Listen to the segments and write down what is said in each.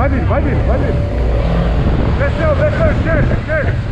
Vai, Vini, vai, Vini, vai, Vini. Desceu, desceu, chega, chega.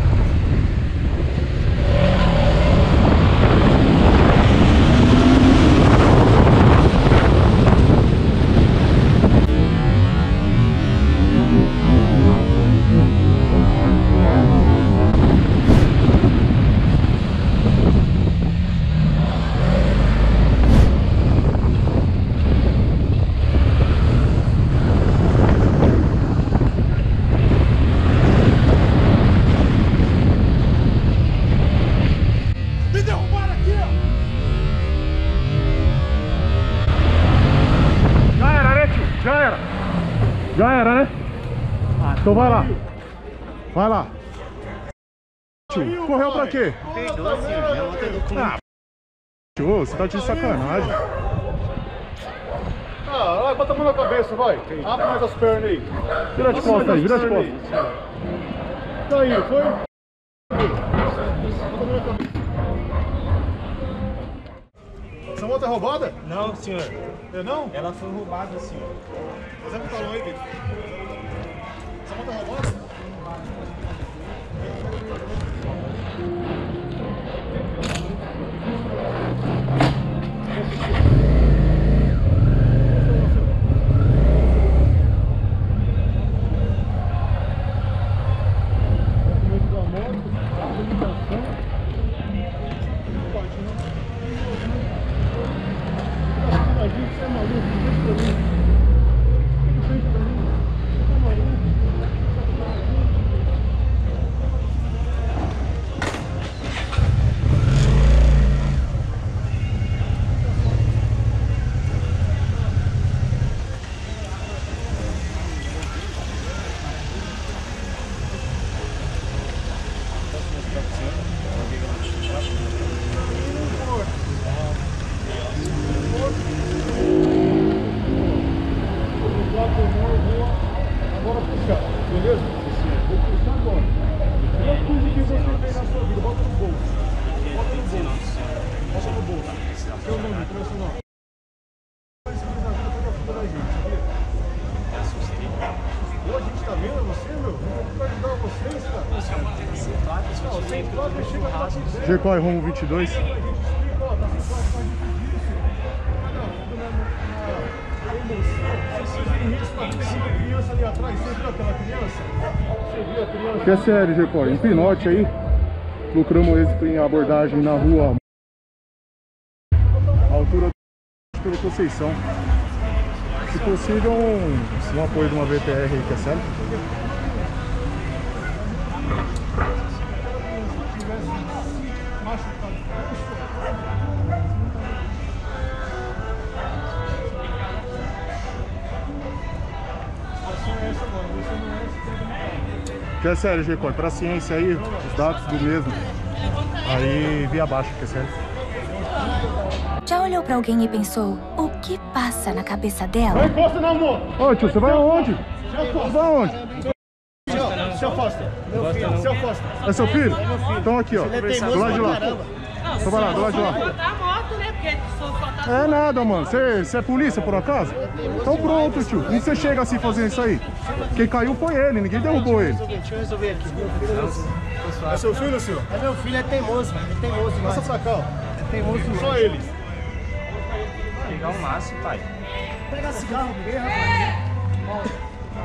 Já era, né? Então vai lá. Vai lá. Correu pra quê? Perdoa, senhor. Já voltei do clube. Você tá de sacanagem. Vai, bota a mão na cabeça, vai. Abre mais as pernas aí. Vira de costas aí, vira de costas. Tá aí, foi? Essa moto é roubada? Não, senhor. É não? Ela foi roubada, senhor. Mas é um talão aí, Vitor. Essa moto é roubada? Beleza? Vou puxar agora. Melhor coisa que você fez na sua vida, bota no bolso. Bota no bolso. Bota no bolso. Seu nome, qual é o seu nome? Pô, a gente tá vendo você, meu? Eu vou ajudar vocês, cara. Não, sem placa, chega pra aqui. G-Corre rumo 22. A gente explica, ó, tá sem placa, faz disso. Criança ali atrás, você viu aquela criança? Você viu a criança? Que é sério, G-Corre. Um pinote aí. Lucramos êxito em abordagem na rua. A altura pela Conceição. Se possível, um apoio de uma VTR aí, que é sério. Que é sério, G-Corre, pra ciência aí, os dados do mesmo. Aí via abaixo, que é sério. Já olhou pra alguém e pensou, o que passa na cabeça dela? Não encosta não, amor! Ô tio, você vai aonde? Se Vai aonde? Se afasta! Meu filho, se afasta! É seu filho? Então aqui, ó. Do lado de lá. Então vai lá, do lado de lá. Botar a moto, né? Porque só tá... É nada, mano. Você é polícia, por acaso? Então pronto, tio. Como você chega assim fazendo isso aí? Quem caiu foi ele, ninguém derrubou ele. Deixa eu resolver aqui. Meu filho É seu filho, senhor? é meu filho, é teimoso. É teimoso demais. Passa pra cá, ó. É teimoso demais. Só ele. Pegar o Márcio, pai. Pega cigarro, ninguém, rapaz.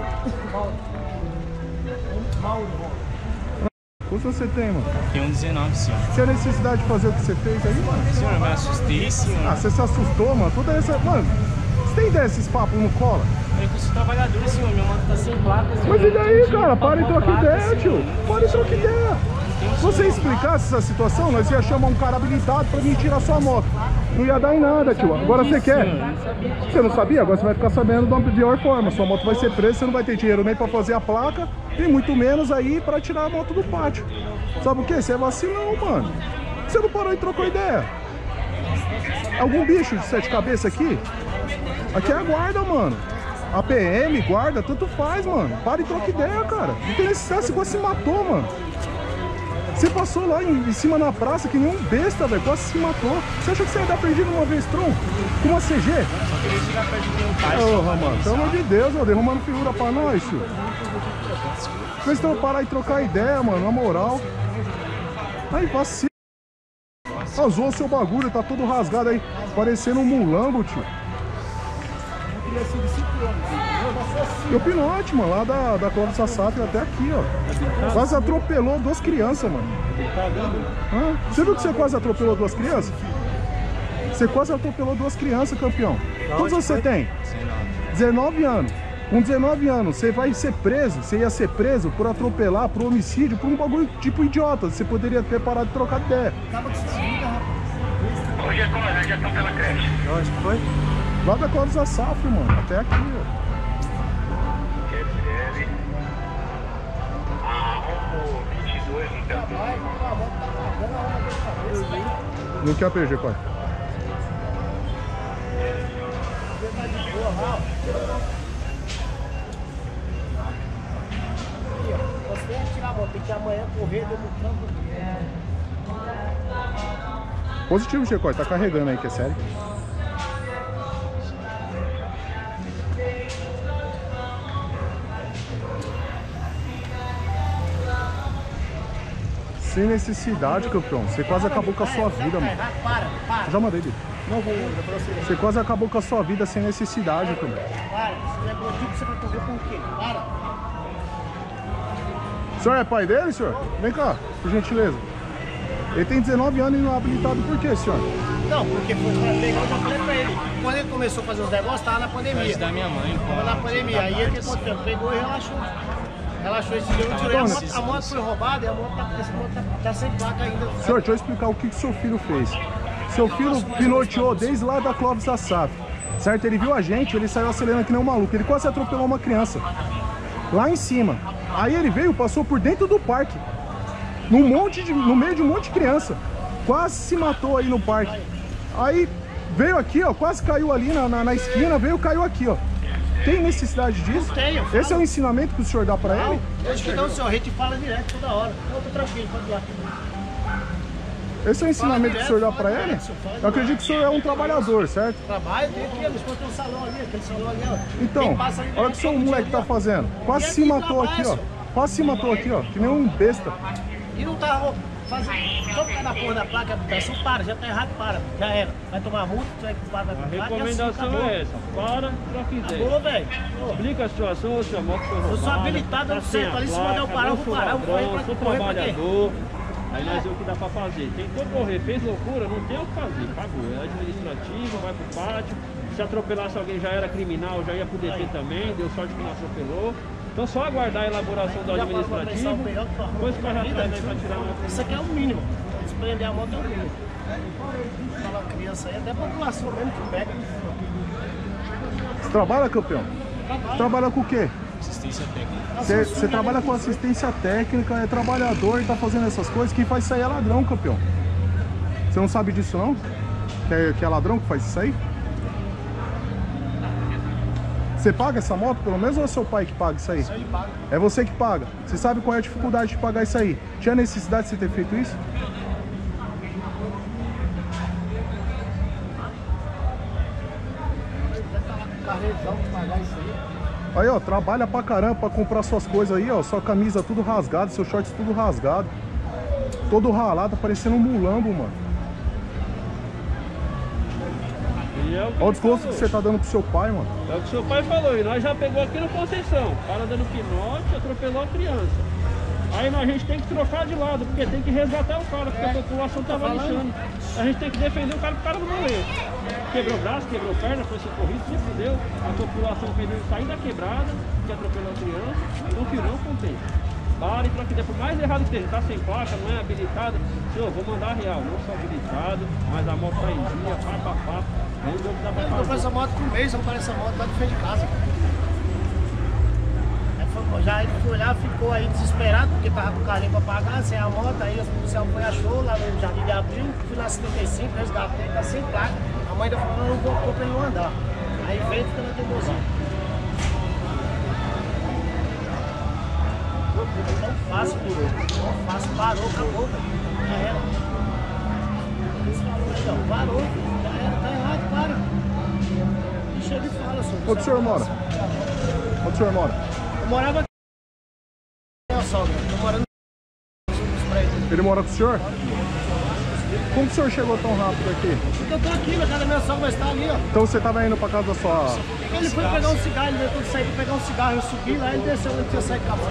Mauro. Quanto você tem, mano? Tem um 19, senhor. Você tem necessidade de fazer o que você fez aí, mano? Senhor, eu me assustei, senhor. Ah, você se assustou, mano? Toda essa... Mano, você tem ideia desses papos não cola? Eu sou trabalhador, senhor. Minha moto tá sem placa, senhor. Mas e daí, cara? Para e troca placa, ideia, senhor. tio. Para e troca ideia. Se você explicasse essa situação, nós ia chamar um cara habilitado pra vir tirar sua moto. Não ia dar em nada, tio. Agora você quer. Você não sabia? Agora você vai ficar sabendo da pior forma. Sua moto vai ser presa, você não vai ter dinheiro nem pra fazer a placa e muito menos aí pra tirar a moto do pátio. Sabe o que? Você é vacilão, mano. Você não parou e trocou ideia. Algum bicho de 7 cabeças aqui? Aqui é a guarda, mano. A PM, guarda, tanto faz, mano. Para e troca ideia, cara. Não tem necessidade, você quase se matou, mano. Você passou lá em cima na praça que nem um besta, velho. Quase se matou. Você achou que você ia dar perdido numa vez, Tron? Com uma CG? Só queria chegar perto de meu pai. Ô, mano, pelo amor de Deus, ó, derrumando figura pra nós, tio. Vocês estão parar e trocar ideia, mano, na moral. Aí, vacilo. Zoou seu bagulho, tá todo rasgado aí, parecendo um mulambo, tio. E o Pinote, mano, lá da Clóvis Sassafra até aqui, ó. Quase atropelou 2 crianças, mano. Você viu que você quase atropelou 2 crianças? Você quase atropelou 2 crianças, campeão. Quantos anos você tem? 19 anos. Com 19 anos, você vai ser preso, você ia ser preso por atropelar, por homicídio, por um bagulho tipo idiota. Você poderia ter parado de trocar ideia. Hoje é como já estão pela creche. Onde que foi? Lá da Clóvis Sassafra, mano, até aqui, ó. Arrumo 22 no tempo. No que APG, pai? Você tem que tirar a moto, tem que amanhã correr dentro do campo. Positivo, Checói, tá carregando aí, que é sério. Sem necessidade, campeão. Você quase acabou com a sua vida, mano. Para. Eu já mandei dele. Não vou pra você. Você quase acabou com a sua vida sem necessidade, campeão. Para. Se é motivo, você vai correr por quê? Para. O senhor é pai dele, senhor? Vem cá, por gentileza. Ele tem 19 anos e não é habilitado por quê, senhor? Não, porque foi pra pegar, eu já falei pra ele. Quando ele começou a fazer os negócios, tava na pandemia. Da minha mãe. Tava na pandemia. Aí ele que aconteceu? Pegou e relaxou. Relaxou esse dia, eu tirei a moto foi roubada e a moto tá sem placa ainda. Senhor, deixa eu explicar o que seu filho fez. Seu filho pinoteou desde lá da Clóvis Sassafra, certo? Ele viu a gente, ele saiu acelerando que nem um maluco. Ele quase atropelou uma criança lá em cima. Aí ele veio, passou por dentro do parque, no meio de um monte de criança. Quase se matou aí no parque. Aí veio aqui, ó, quase caiu ali na esquina, veio, caiu aqui, ó. Tem necessidade disso? Não tenho. Esse é o ensinamento que o senhor dá pra ele? Eu acho que não, senhor. A gente fala direto toda hora. Eu tô tranquilo, pode ir lá. Esse é o ensinamento que o senhor dá pra ele? Eu acredito que o senhor é um trabalhador, certo? Trabalho, tem aqui, eles tem um salão ali, aquele salão ali, ó. Então, olha o que o seu moleque tá fazendo. Quase se matou aqui, ó. Quase se matou aqui, ó. Que nem um besta. E não tá fazendo. Só por causa da porra da placa de habitação, para, já tá errado, para. Já era. Vai tomar multa, você vai culpar, vai A culpar. recomendação é essa, para, troca ideia. Acabou, velho. Explica a situação, se a moto foi roubada. Eu sou habilitado, eu não sei, ali se mandar eu parar, eu vou parar, eu vou correr pra sou correr pra quê? trabalhador, aí nós vemos o que dá pra fazer. Tentou correr, fez loucura, não tem o que fazer, pagou. É administrativo, vai pro pátio. Se atropelasse alguém já era criminal, já ia pro DP também, deu sorte que não atropelou. Então só aguardar a elaboração do administrativo, depois corre atrás aí pra tirar a moto. Isso aqui é o mínimo. Desprender a moto é o mínimo. Fala criança aí, até a população mesmo que pega. Você trabalha, campeão? Você trabalha com o quê? Assistência técnica. Você trabalha com assistência técnica, é trabalhador e tá fazendo essas coisas. Quem faz isso aí é ladrão, campeão. Você não sabe disso, não? Que é ladrão que faz isso aí? Você paga essa moto pelo menos ou é seu pai que paga isso aí? Isso ele paga. É você que paga. Você sabe qual é a dificuldade de pagar isso aí? Tinha necessidade de você ter feito isso? Carrezão pra pagar isso aí. Aí, ó, trabalha pra caramba pra comprar suas coisas aí, ó. Sua camisa tudo rasgada, seu shorts tudo rasgado. Todo ralado, parecendo um mulambo, mano. E é o que Olha o ele desconto que falou. você tá dando pro seu pai, mano. É o que seu pai falou, e nós já pegou aqui no Conceição. O cara dando pinote, atropelou a criança. Aí a gente tem que trocar de lado, porque tem que resgatar o cara, porque a população tava lixando. A gente tem que defender o cara pro cara não morrer. Quebrou braço, quebrou perna, foi socorrido, se fudeu. A população fez ele sair da quebrada, que atropelou a criança. Então, filho, não compensa. Para e troca ideia. Por mais errado que esteja, tá sem placa, não é habilitado. Senhor, vou mandar real, não sou habilitado, mas a moto tá em dia, pá. Vamos ver o que dá pra Eu comprei fazer. essa moto por um mês, eu comprei essa moto lá de frente de casa. Já ele foi lá, ficou aí desesperado, porque tava com o carinho pra pagar, sem a moto, aí o policial foi achou lá no Jardim de Abril, fui na 75, resgatei, tá sem placa. A mãe ainda falou, não voltou pra ele não andar. Aí veio e fica na teimosia. Não fácil, fácil, parou, acabou, velho. Já era. Então, parou, já era, tá errado, para. E chega e fala, senhor. Onde o senhor mora? Onde o senhor mora? Eu morava aqui. Minha sogra, eu morando nos prédios. Ele mora com o senhor? Como que o senhor chegou tão rápido aqui? Porque eu tô aqui, na casa da minha sogra, mas tá ali, ó. Então você tava indo pra casa da sua... Ele foi pegar um cigarro, ele veio sair pra pegar um cigarro, eu subi lá e ele desceu, ele tinha saído com a moto.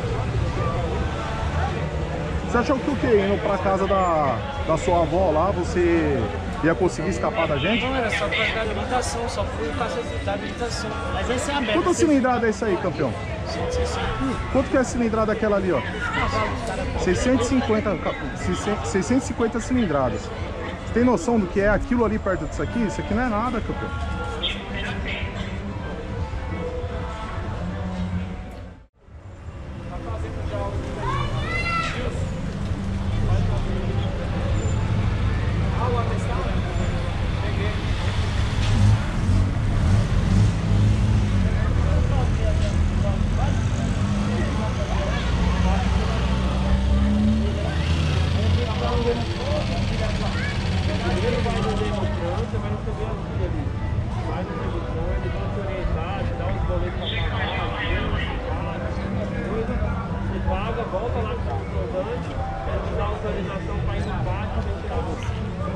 Você achou que o quê? Indo pra casa da sua avó lá, você ia conseguir escapar da gente? Não, era só por causa da habilitação, só por causa da habilitação. Mas esse é aberto. Quanta cilindrada é isso aí, campeão? 160. Quanto que é a cilindrada aquela ali, ó? 650 cilindradas. Você tem noção do que é aquilo ali perto disso aqui? Isso aqui não é nada, campeão. Volta lá pro comprovante, eles dão autorização para ir no pátio e tirar você.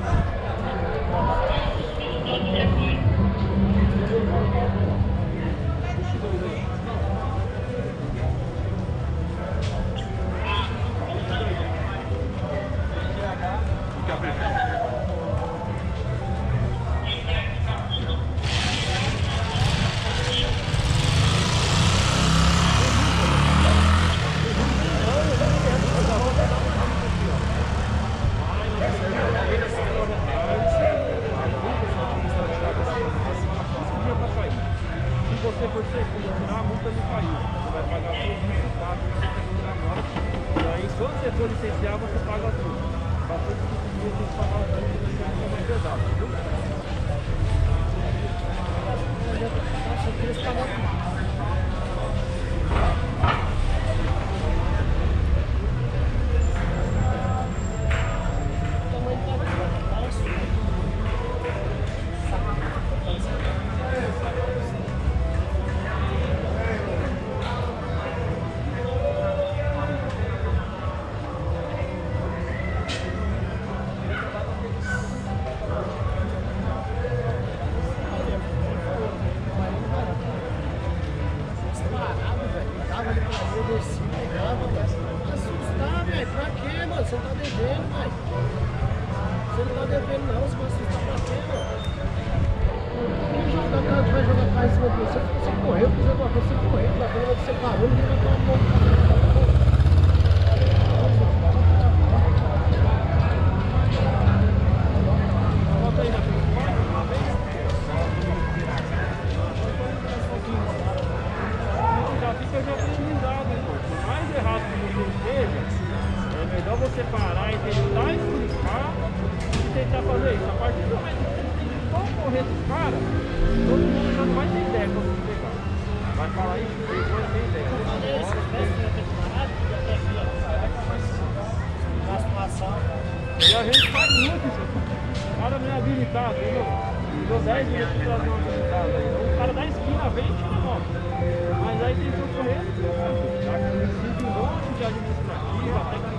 Você for tirar a multa no país, você vai pagar por 24, e aí quando você for licenciar, você paga tudo. Para todos os dias você pagar o tudo, você fica mais pesado, viu? Assustar, velho, pra quê, mano? Você não tá devendo, velho. Você não tá devendo, não. Você vai assustar pra quê, mano? Vai jogar carro em cima de você. Você correu, fizer alguma coisa, você correu. Na frente você parou, ninguém vai tomar um Volta aí na principal, uma vez. Já fica blindado, irmão. Por mais errado que você esteja, é melhor você parar e tentar explicar e tentar fazer isso. A partir do momento que você tentar correr dos caras, todo mundo já não vai ter ideia quando você pegar. Vai falar isso, pegou e tem ideia. E a gente faz muito isso. O cara não é habilitado, entendeu? Deu 10 minutos pra não habilitado. Então o cara da esquina vem e tira a moto. Mas aí tem que correr, já que existe um monte de administrativo, até que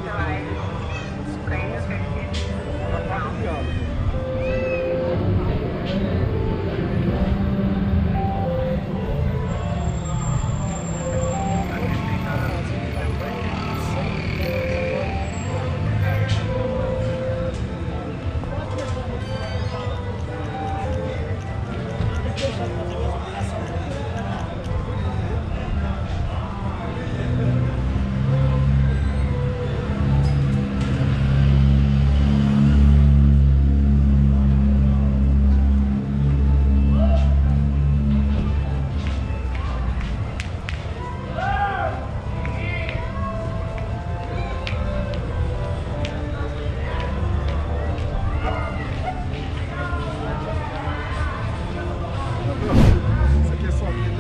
Isso aqui é só